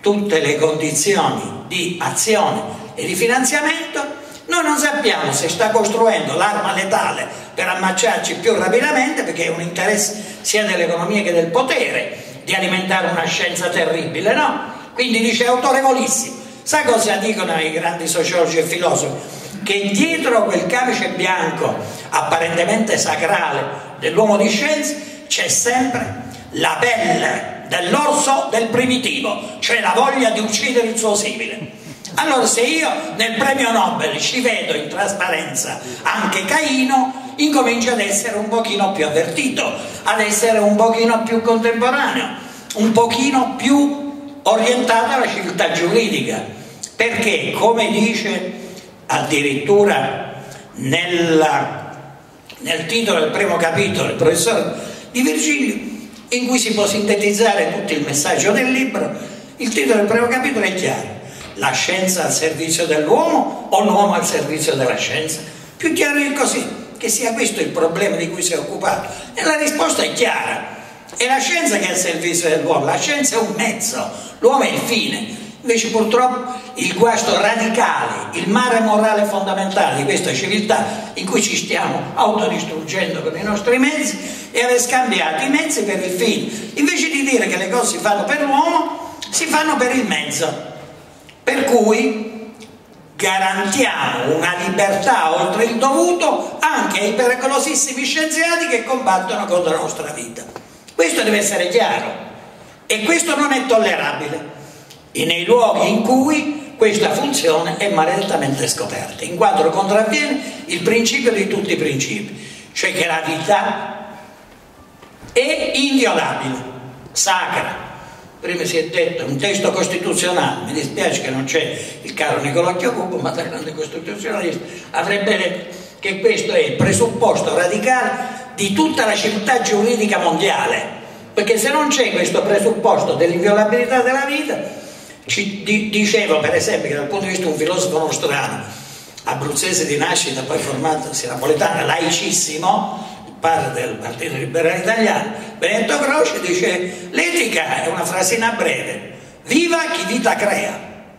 tutte le condizioni di azione e di finanziamento, noi non sappiamo se sta costruendo l'arma letale per ammacciarci più rapidamente, perché è un interesse sia dell'economia che del potere di alimentare una scienza terribile, no? Quindi dice autorevolissimo. Sa cosa dicono i grandi sociologi e filosofi? Che dietro quel camice bianco apparentemente sacrale dell'uomo di scienza c'è sempre la pelle dell'orso del primitivo, cioè la voglia di uccidere il suo simile. Allora se io nel premio Nobel ci vedo in trasparenza anche Caino, incomincio ad essere un pochino più avvertito, ad essere un pochino più contemporaneo, un pochino più orientato alla civiltà giuridica, perché come dice addirittura nella, nel titolo del primo capitolo il professor Di Virgilio, in cui si può sintetizzare tutto il messaggio del libro, il titolo del primo capitolo è chiaro: la scienza al servizio dell'uomo o l'uomo al servizio della scienza? Più chiaro di così, che sia questo il problema di cui si è occupato, e la risposta è chiara: è la scienza che è al servizio dell'uomo, la scienza è un mezzo, l'uomo è il fine. Invece purtroppo il guasto radicale, il mare morale fondamentale di questa civiltà in cui ci stiamo autodistruggendo con i nostri mezzi è aver scambiato i mezzi per il fine. Invece di dire che le cose si fanno per l'uomo, si fanno per il mezzo. Per cui garantiamo una libertà oltre il dovuto anche ai pericolosissimi scienziati che combattono contro la nostra vita. Questo deve essere chiaro e questo non è tollerabile nei luoghi in cui questa funzione è maledettamente scoperta, in quanto contravviene il principio di tutti i principi, cioè che la vita è inviolabile, sacra. Prima si è detto un testo costituzionale, mi dispiace che non c'è il caro Nicolò Chiocubbo, ma da grande costituzionalista avrebbe detto che questo è il presupposto radicale di tutta la civiltà giuridica mondiale, perché se non c'è questo presupposto dell'inviolabilità della vita, ci dicevo per esempio che dal punto di vista di un filosofo nostrano, abruzzese di nascita, poi formatosi napoletano, laicissimo, padre del Partito Liberale Italiano, Benedetto Croce, dice: l'etica è una frasina breve, viva chi vita crea.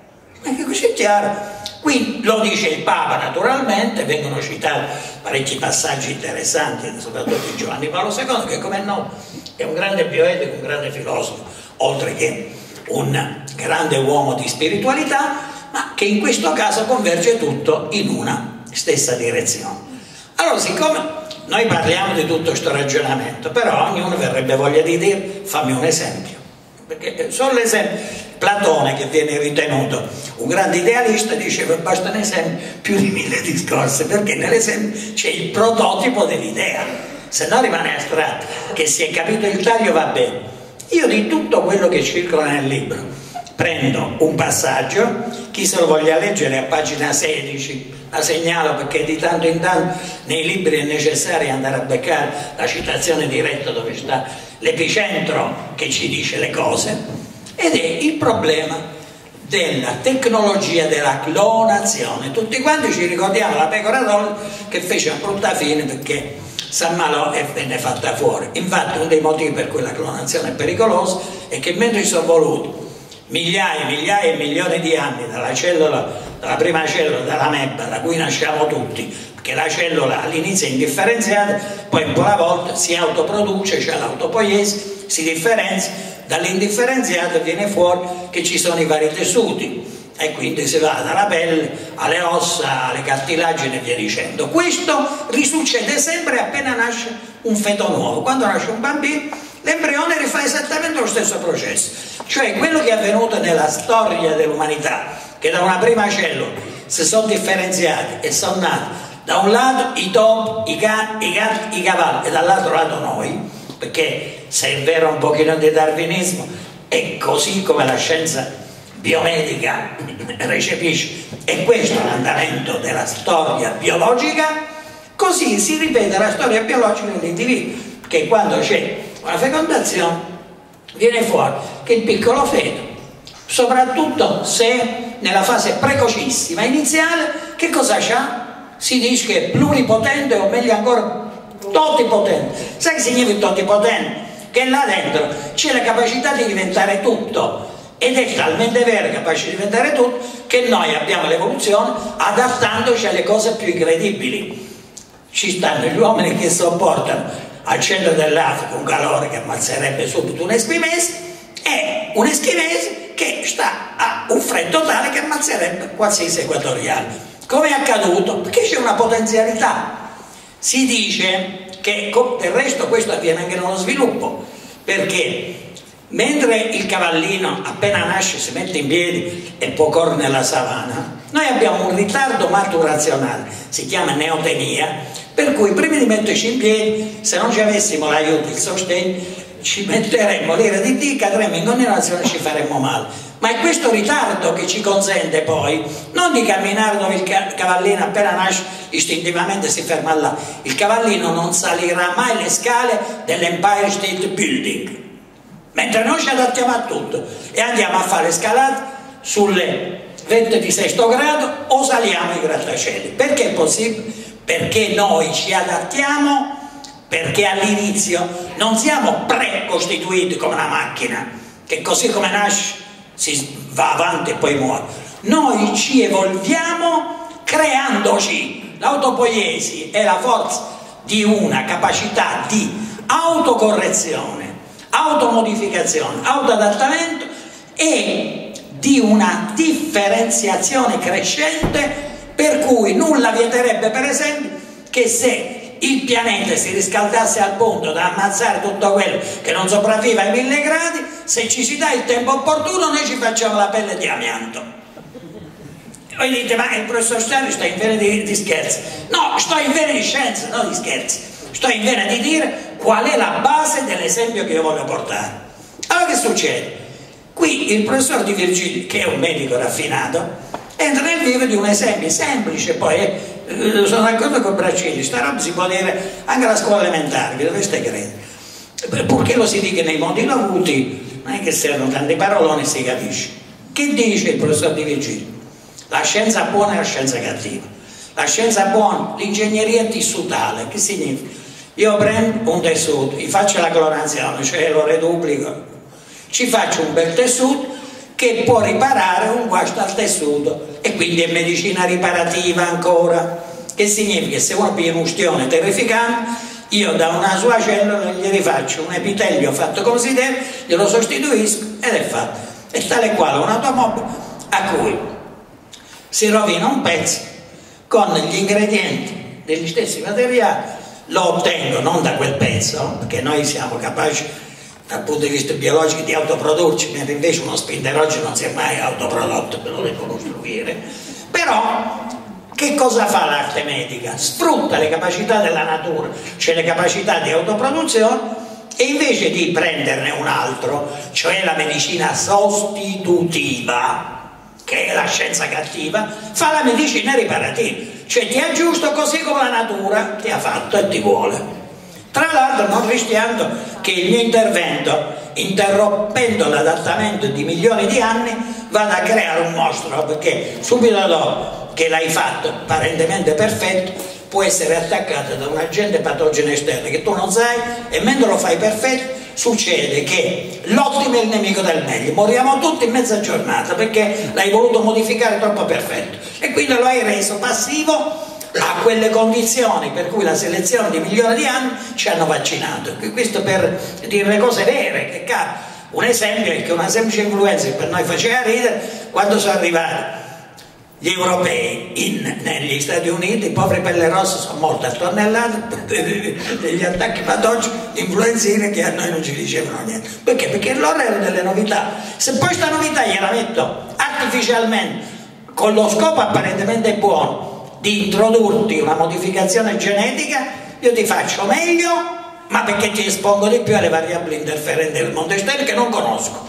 Ma che così è chiaro. Qui lo dice il Papa, naturalmente, vengono citati parecchi passaggi interessanti, soprattutto di Giovanni Paolo secondo, che come no è un grande bioetico, un grande filosofo, oltre che un grande uomo di spiritualità, ma che in questo caso converge tutto in una stessa direzione. Allora, siccome noi parliamo di tutto questo ragionamento, però ognuno verrebbe voglia di dire: fammi un esempio, perché solo l'esempio, Platone, che viene ritenuto un grande idealista, diceva: basta un esempio più di mille discorsi, perché nell'esempio c'è il prototipo dell'idea, se no rimane astratto. Che si è capito il taglio va bene. Io di tutto quello che circola nel libro prendo un passaggio, chi se lo voglia leggere a pagina sedici, la segnalo perché di tanto in tanto nei libri è necessario andare a beccare la citazione diretta dove sta l'epicentro che ci dice le cose, ed è il problema della tecnologia della clonazione. Tutti quanti ci ricordiamo la pecora d'Olio che fece una brutta fine perché s'ammalò e venne fatta fuori. Infatti uno dei motivi per cui la clonazione è pericolosa è che mentre ci sono voluti migliaia, migliaia e milioni di anni dalla cellula, dalla prima cellula, dalla mebba, da cui nasciamo tutti, perché la cellula all'inizio è indifferenziata, poi un po' alla volta si autoproduce, c'è cioè l'autopoiesi, si differenzia, dall'indifferenziato viene fuori che ci sono i vari tessuti e quindi si va dalla pelle alle ossa, alle cartilagini e via dicendo. Questo risuccede sempre appena nasce un feto nuovo. Quando nasce un bambino, l'embrione rifà esattamente lo stesso processo, cioè quello che è avvenuto nella storia dell'umanità, che da una prima cellula si sono differenziati e sono nati da un lato i topi, i cani, i gatti, i cavalli e dall'altro lato noi, perché se è vero un pochino di darwinismo è così come la scienza biomedica recepisce, e questo è l'andamento della storia biologica, così si ripete la storia biologica dell'individuo, che quando c'è una fecondazione viene fuori che il piccolo feto, soprattutto se nella fase precocissima iniziale, che cosa c'ha? Si dice che è pluripotente, o meglio ancora totipotente. Sai che significa totipotente? Che là dentro c'è la capacità di diventare tutto, ed è talmente vero, capace di diventare tutto, che noi abbiamo l'evoluzione adattandoci alle cose più incredibili. Ci stanno gli uomini che sopportano al centro dell'Africa un calore che ammazzerebbe subito un eschimese, e un eschimese che sta a un freddo tale che ammazzerebbe qualsiasi equatoriale. Come è accaduto? Perché c'è una potenzialità. Si dice che del resto questo avviene anche nello sviluppo, perché mentre il cavallino appena nasce si mette in piedi e può correre nella savana, noi abbiamo un ritardo maturazionale, si chiama neotenia, per cui prima di metterci in piedi, se non ci avessimo l'aiuto, il sostegno, ci metteremmo l'ira di Dio, cadremmo in continuazione e ci faremmo male. Ma è questo ritardo che ci consente poi non di camminare dove il cavallino appena nasce istintivamente si ferma là. Il cavallino non salirà mai le scale dell'Empire State Building, mentre noi ci adattiamo a tutto e andiamo a fare scalate sulle vette di sesto grado o saliamo i grattacieli. Perché è possibile? Perché noi ci adattiamo, perché all'inizio non siamo precostituiti come una macchina che così come nasce si va avanti e poi muore. Noi ci evolviamo creandoci. L'autopoiesi è la forza di una capacità di autocorrezione, automodificazione, autoadattamento e di una differenziazione crescente, per cui nulla vieterebbe per esempio che se il pianeta si riscaldasse al punto da ammazzare tutto quello che non sopravvive ai mille gradi, se ci si dà il tempo opportuno noi ci facciamo la pelle di amianto. Voi dite, ma il professor Stanley sta in vena di, di scherzi. No, sto in vena di scienza, non di scherzi. Sto in vena di dire qual è la base dell'esempio che io voglio portare. Allora che succede? Qui il professor Di Virgilio, che è un medico raffinato, entra nel vivo di un esempio semplice, poi eh, sono d'accordo con Braccelli, sta roba si può dire anche alla scuola elementare, vi dovreste credere, purché lo si dica nei modi dovuti, non è che servono tanti paroloni, si capisce. Che dice il professor Di Virgilio? La scienza buona e la scienza cattiva. La scienza buona, l'ingegneria tissutale, che significa? Io prendo un tessuto, gli faccio la clonazione, cioè lo reduplico, ci faccio un bel tessuto che può riparare un guasto al tessuto, e quindi è medicina riparativa ancora. Che significa? Se uno piglia un'ustione terrificante, io da una sua cellula gli rifaccio un epitelio fatto come si deve, glielo sostituisco ed è fatto. È tale e quale un'automobile a cui si rovina un pezzo con gli ingredienti degli stessi materiali, lo ottengo non da quel pezzo, perché noi siamo capaci dal punto di vista biologico di autoprodurci, mentre invece uno spinderogeno non si è mai autoprodotto, per lo devo costruire. Però che cosa fa l'arte medica? Sfrutta le capacità della natura, cioè le capacità di autoproduzione, e invece di prenderne un altro, cioè la medicina sostitutiva, che è la scienza cattiva, fa la medicina riparativa, cioè ti aggiusto così come la natura ti ha fatto e ti vuole. Tra l'altro non rischiando che il mio intervento, interrompendo l'adattamento di milioni di anni, vada a creare un mostro, perché subito dopo che l'hai fatto apparentemente perfetto può essere attaccato da un agente patogeno esterno che tu non sai, e mentre lo fai perfetto succede che l'ottimo è il nemico del meglio, moriamo tutti in mezza giornata perché l'hai voluto modificare troppo perfetto e quindi lo hai reso passivo a quelle condizioni per cui la selezione di milioni di anni ci hanno vaccinato. Questo per dire le cose vere, che cazzo. Un esempio è che una semplice influenza che per noi faceva ridere, quando sono arrivati gli europei in, negli Stati Uniti, i poveri pelle rosse sono morti a tonnellate degli attacchi patogeni influenzine che a noi non ci dicevano niente. Perché? Perché loro erano delle novità. Se poi sta novità gliela metto artificialmente con lo scopo apparentemente buono di introdurti una modificazione genetica, io ti faccio meglio, ma perché ti espongo di più alle variabili interferenti del mondo esterno che non conosco.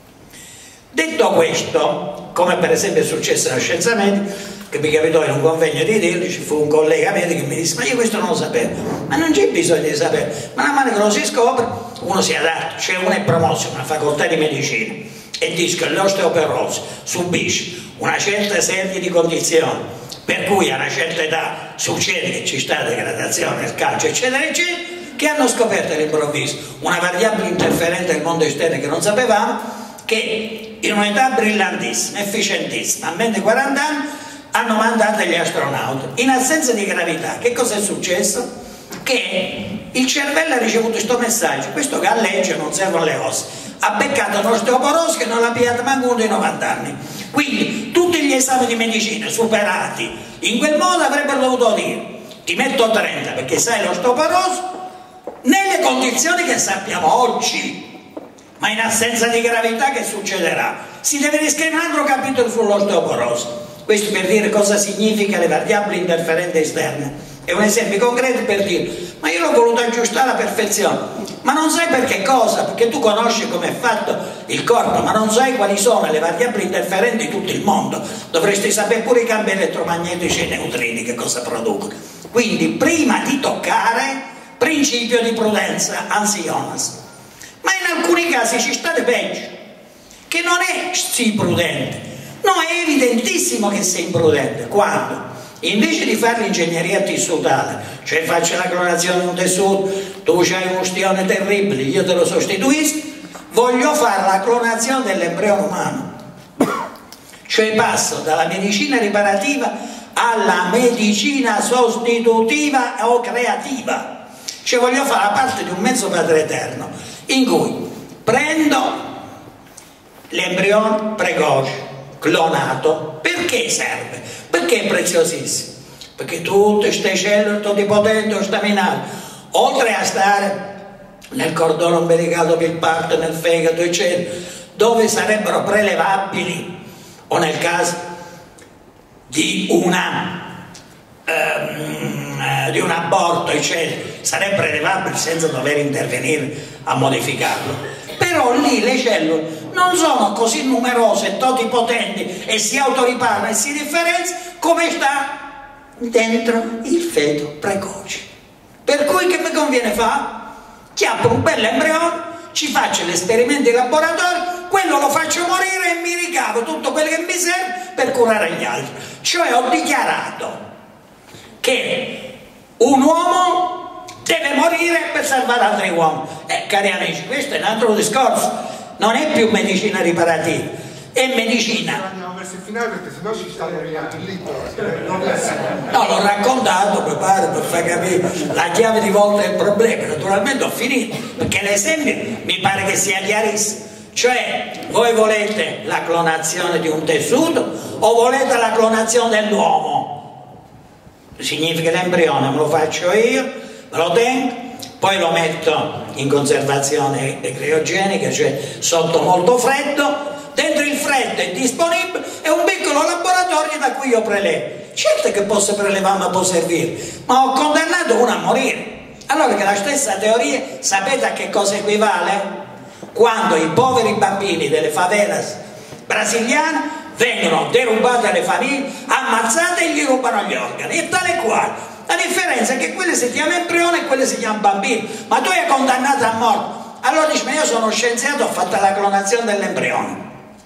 Detto questo, come per esempio è successo nella scienza medica, che mi capitò in un convegno di dirli, ci fu un collega medico che mi disse: ma io questo non lo sapevo. Ma non c'è bisogno di sapere, ma man mano che lo si scopre uno si adatta. C'è uno è promosso in una facoltà di medicina e dice che l'osteoporosi subisce una certa serie di condizioni, per cui a una certa età succede che ci sta degradazione, il calcio eccetera eccetera, che hanno scoperto all'improvviso una variabile interferente del mondo esterno che non sapevamo, che in un'età brillantissima, efficientissima, a meno di quaranta anni, hanno mandato gli astronauti. In assenza di gravità, che cosa è successo? Che il cervello ha ricevuto questo messaggio: questo galleggia, non servono le ossa. Ha beccato un'osteoporosi che non l'ha pigliata manco uno dei novanta anni. Quindi tutti gli esami di medicina superati in quel modo avrebbero dovuto dire: ti metto trenta perché sai l'osteoporosi, nelle condizioni che sappiamo oggi, ma in assenza di gravità che succederà? Si deve riscrivere un altro capitolo sull'osteoporosi. Questo per dire cosa significa le variabili interferenti esterne. È un esempio concreto per dire: ma io l'ho voluto aggiustare alla perfezione. Ma non sai per che cosa? Perché tu conosci come è fatto il corpo, ma non sai quali sono le variabili interferenti di tutto il mondo. Dovresti sapere pure i campi elettromagnetici e i neutrini che cosa producono. Quindi prima di toccare, principio di prudenza, anzi Jonas. Ma in alcuni casi ci state peggio, che non è sì prudente, no, è evidentissimo che sei imprudente. Quando? Invece di fare l'ingegneria tissutale, cioè faccio la clonazione di un tessuto, tu c'hai un ustione terribile, io te lo sostituisco, voglio fare la clonazione dell'embrione umano. Cioè passo dalla medicina riparativa alla medicina sostitutiva o creativa. Cioè voglio fare la parte di un mezzo Padre Eterno, in cui prendo l'embrione precoce, clonato. Perché serve? Perché è preziosissimo? Perché tutte queste cellule totipotenti staminali, oltre a stare nel cordone ombelicale per il parto, nel fegato eccetera, dove sarebbero prelevabili, o nel caso di una ehm, di un aborto eccetera, sarebbe prelevabile senza dover intervenire a modificarlo. Però lì le cellule non sono così numerose, totipotenti, e si autoriparano e si differenziano come sta dentro il feto precoce. Per cui che mi conviene fare? Chiappo un bel embrione, ci faccio gli esperimenti in laboratorio, quello lo faccio morire e mi ricavo tutto quello che mi serve per curare gli altri. Cioè ho dichiarato che un uomo deve morire per salvare altri uomini. Eh, cari amici, questo è un altro discorso. Non è più medicina riparativa, è medicina. Andiamo verso il finale perché sennò ci sta morendo il libro. No, l'ho raccontato, mi pare, per far capire la chiave di volta del problema. Naturalmente ho finito, perché l'esempio mi pare che sia chiarissimo. Cioè, voi volete la clonazione di un tessuto o volete la clonazione dell'uomo? Significa l'embrione, me lo faccio io, me lo tengo, poi lo metto in conservazione criogenica, cioè sotto molto freddo, dentro il freddo è disponibile, è un piccolo laboratorio da cui io prelevo. Certo che posso prelevare, ma può servire, ma ho condannato uno a morire. Allora che la stessa teoria, sapete a che cosa equivale? Quando i poveri bambini delle favelas brasiliane vengono derubati alle famiglie, ammazzate e gli rubano gli organi, e tale quale. La differenza è che quelle si chiamano embrione e quelle si chiamano bambino, ma tu hai condannato a morte. Allora dici: ma io sono scienziato, ho fatto la clonazione dell'embrione.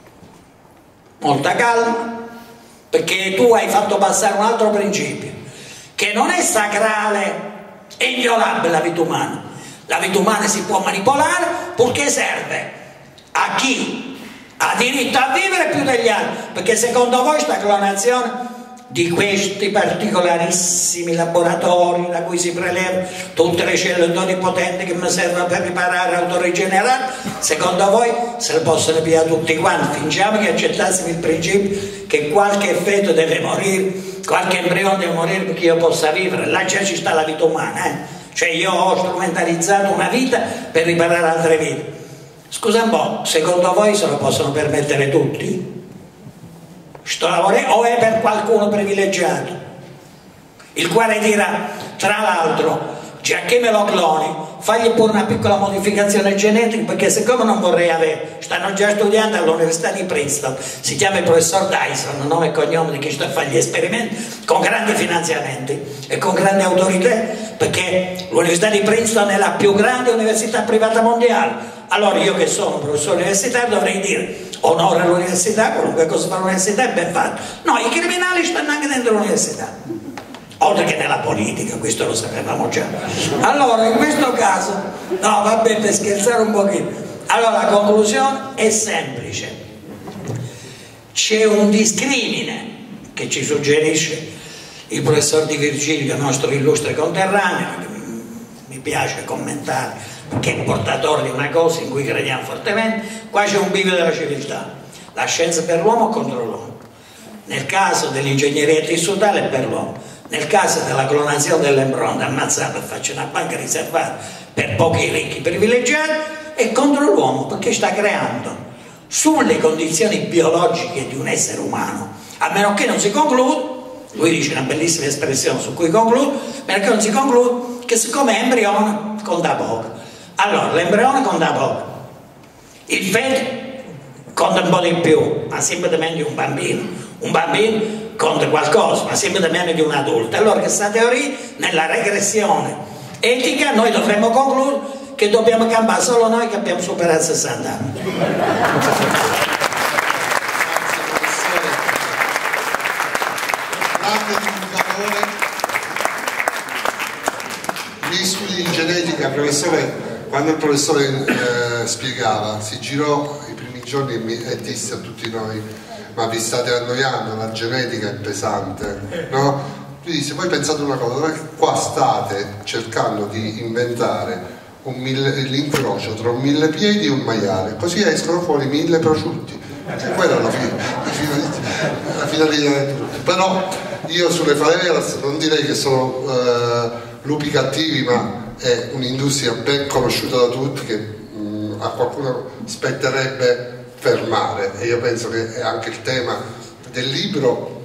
Molta calma, perché tu hai fatto passare un altro principio, che non è sacrale e inviolabile la vita umana. La vita umana si può manipolare purché serve a chi ha diritto a vivere più degli altri, perché secondo voi sta clonazione di questi particolarissimi laboratori da cui si prelevano tutte le cellule totipotenti che mi servono per riparare, autorigenerare, secondo voi se le possono pigliare tutti quanti? Fingiamo che accettassimo il principio che qualche feto deve morire, qualche embrione deve morire perché io possa vivere. Là già ci sta la vita umana, eh? Cioè io ho strumentalizzato una vita per riparare altre vite. Scusa un po', secondo voi se lo possono permettere tutti? Sto lavorando, o è per qualcuno privilegiato, il quale dirà, tra l'altro, già che me lo cloni, fagli pure una piccola modificazione genetica, perché siccome non vorrei avere, stanno già studiando all'università di Princeton, si chiama il professor Dyson, nome e cognome di chi sta a fare gli esperimenti, con grandi finanziamenti e con grandi autorità, perché l'università di Princeton è la più grande università privata mondiale. Allora io che sono un professore universitario dovrei dire onore all'università, qualunque cosa fa l'università è ben fatto. No, i criminali stanno anche dentro l'università, oltre che nella politica, questo lo sapevamo già. Allora in questo caso, no vabbè, per scherzare un pochino, allora la conclusione è semplice: c'è un discrimine che ci suggerisce il professor Di Virgilio, nostro illustre conterraneo, mi piace commentare perché è portatore di una cosa in cui crediamo fortemente. Qua c'è un bivio della civiltà, la scienza per l'uomo contro l'uomo, nel caso dell'ingegneria tessutale è per l'uomo, nel caso della clonazione dell'embrione ammazzato e faccio una banca riservata per pochi ricchi privilegiati, è contro l'uomo perché sta creando sulle condizioni biologiche di un essere umano, a meno che non si conclude, lui dice una bellissima espressione su cui conclude, a meno che non si conclude che siccome è embrione conta poco. Allora l'embrione conta poco, il feto conta un po' di più, ma sempre di meno di un bambino, un bambino conta qualcosa, ma sempre di meno di un adulto. Allora questa teoria, nella regressione etica, noi dovremmo concludere che dobbiamo campare solo noi che abbiamo superato sessanta anni. Gli studi di genetica, professore, quando il professore eh, spiegava, si girò i primi giorni e, mi, e disse a tutti noi: ma vi state annoiando, la genetica è pesante, no? Lui disse: poi pensate una cosa, qua state cercando di inventare l'incrocio tra un millepiedi e un maiale, così escono fuori mille prosciutti. E quella è la, fine, la, finalità, la finalità di tutto. Però io sulle favelas non direi che sono eh, lupi cattivi, ma è un'industria ben conosciuta da tutti che mh, a qualcuno spetterebbe fermare, e io penso che è anche il tema del libro